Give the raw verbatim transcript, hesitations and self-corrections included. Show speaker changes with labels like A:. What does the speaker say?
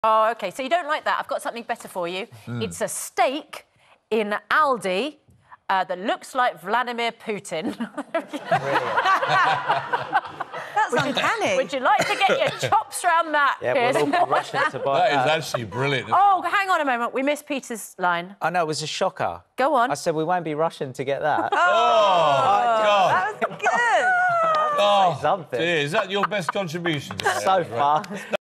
A: Oh, OK, so you don't like that. I've got something better for you. Mm. It's a steak in ALDI uh, that looks like Vladimir Putin.
B: That's
A: would
B: uncanny.
A: You, would you like to get your chops round that,
C: Yeah,
A: Piers?
C: we're all rushing to buy
D: that.
C: That
D: is actually brilliant.
A: Oh, hang on a moment. We missed Peter's line.
C: I know, it was a shocker.
A: Go on.
C: I said we won't be rushing to get that.
D: Oh, oh God.
B: That was good.
D: Oh,
C: something.
D: dear, is that your best contribution?
C: So far.